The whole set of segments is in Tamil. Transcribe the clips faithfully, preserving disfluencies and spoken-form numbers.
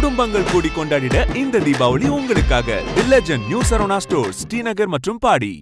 குடும்பங்கள் கூடி கொண்டாடிட இந்த தீபாவளி உங்களுக்காக the legend new Saravana stores Srinagar மற்றும் பாடி.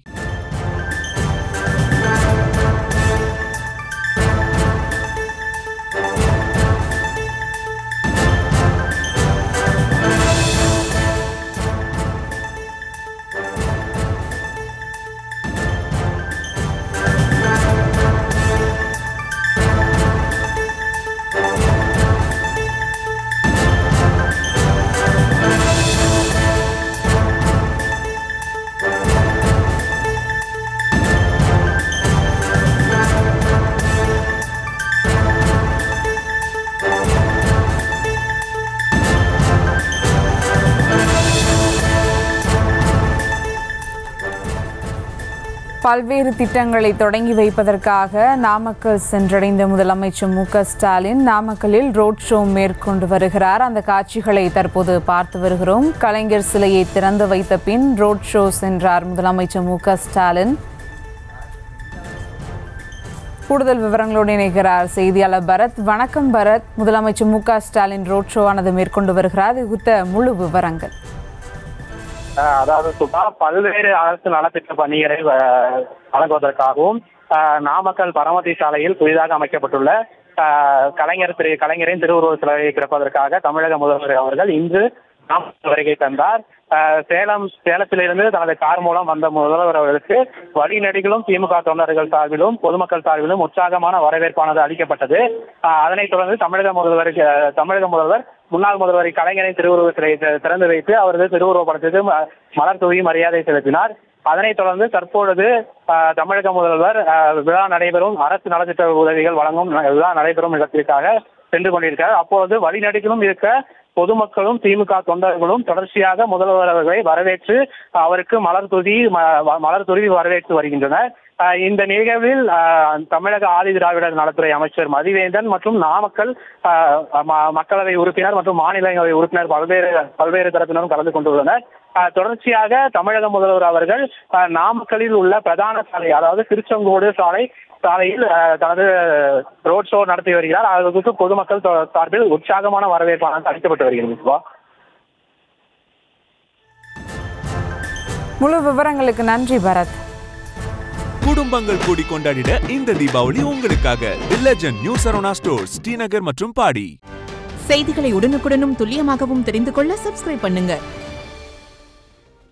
பல்வேறு திட்டங்களை தொடங்கி வைப்பதற்காக நாமக்கல் சென்றடைந்த முதலமைச்சர் மு க ஸ்டாலின் நாமக்கல்லில் ரோட் ஷோ மேற்கொண்டு வருகிறார். அந்த காட்சிகளை தற்போது பார்த்து வருகிறோம். கலைஞர் சிலையை திறந்து வைத்த பின் ரோட் ஷோ சென்றார் முதலமைச்சர் மு க ஸ்டாலின். கூடுதல் விவரங்களோடு இணைகிறார் செய்தியாளர் பரத். வணக்கம் பரத். முதலமைச்சர் மு க ஸ்டாலின் ரோட் ஷோ ஆனது மேற்கொண்டு வருகிறார். இது குறித்த முழு விவரங்கள். அதாவது சுதா பல்வேறு அரசு நலத்திட்ட பணிகளை வழங்குவதற்காகவும் நாமக்கல் பரமத்தி சாலையில் புதிதாக அமைக்கப்பட்டுள்ள கலைஞர் திரு கலைஞரின் திருவுருவ சிலையை திறப்பதற்காக தமிழக முதல்வர் அவர்கள் இன்று நாமக்கல் வருகை தந்தார். சேலம் சேலத்திலிருந்து தனது கார் மூலம் வந்த முதல்வர் அவர்களுக்கு வழிநெடுகிலும் திமுக தொண்டர்கள் சார்பிலும் பொதுமக்கள் சார்பிலும் உற்சாகமான வரவேற்பானது அளிக்கப்பட்டது. அதனைத் தொடர்ந்து தமிழக முதல்வர் தமிழக முதல்வர் முன்னாள் முதல்வர் கலைஞரின் திருவுருவ சிலையை திறந்து வைத்து அவரது திருவுருவ படத்திற்கு மலர் தூவி மரியாதை செலுத்தினார். அதனைத் தொடர்ந்து தற்பொழுது தமிழக முதல்வர் விழா நடைபெறும் அரசு நலத்திட்ட உதவிகள் வழங்கும் விழா நடைபெறும் இடத்திற்காக சென்று கொண்டிருக்கிறார். அப்பொழுது வழிநெடுகிலும் இருக்க பொதுமக்களும் திமுக தொண்டர்களும் தொடர்ச்சியாக முதல்வர் அவர்களை வரவேற்று அவருக்கு மலர் தூவி மலர் தூவி வரவேற்று வருகின்றனர். இந்த நிகழ்வில் தமிழக ஆதி திராவிடர் நலத்துறை அமைச்சர் மதிவேந்தன் மற்றும் நாமக்கல் மக்களவை உறுப்பினர் மற்றும் மாநிலங்களவை உறுப்பினர் பல்வேறு பல்வேறு தரப்பினரும் கலந்து கொண்டுள்ளனர். தொடர்ச்சியாக தமிழக முதல்வர் அவர்கள் நாமக்கலில் உள்ள பிரதான சாலை அதாவது திருச்செங்கோடு சாலை சாலையில் தனது ரோட் ஷோ நடத்தி வருகிறார். அதற்கு பொதுமக்கள் சார்பில் உற்சாகமான வரவேற்பானது அளிக்கப்பட்டு வருகிறது. முழு விவரங்களுக்கு நன்றி பரத். குடும்பங்கள் கூடி கொண்டாடிட இந்த தீபாவளி உங்களுக்காக the legend new Saravana stores Srinagar மற்றும் பாடி. செய்திகளை உடனுக்குடனும் துல்லியமாகவும் தெரிந்து கொள்ள சப்ஸ்கிரைப் பண்ணுங்க.